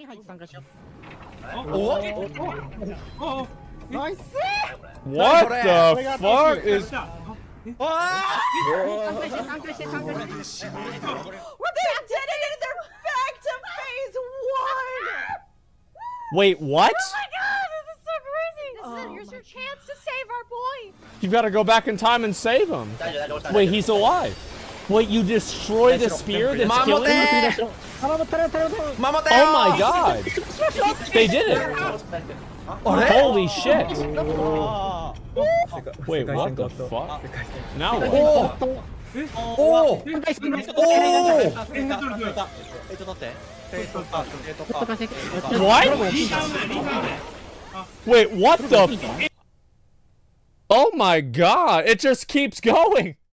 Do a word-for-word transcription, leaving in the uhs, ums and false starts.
What the fuck is? What? They did it! They're back to phase one! Wait, what? Oh my god, this is so crazy! This oh is here's your chance to save our boy! You gotta go back in time and save him. Wait, he's alive. Wait, you destroy the spear that's killing him? Oh my god! They did it! Holy shit! Wait, what the fuck? Now what? Oh! What? Wait, what the f- Oh my god! It just keeps going!